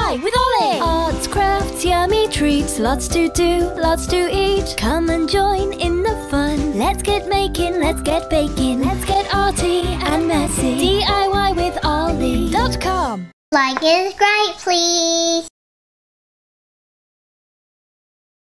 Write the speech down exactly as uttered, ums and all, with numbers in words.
I with Ollie! Arts, crafts, yummy treats, lots to do, lots to eat. Come and join in the fun. Let's get making, let's get baking, let's get arty and messy. D I Y with Ollie dot com. Like and subscribe, please.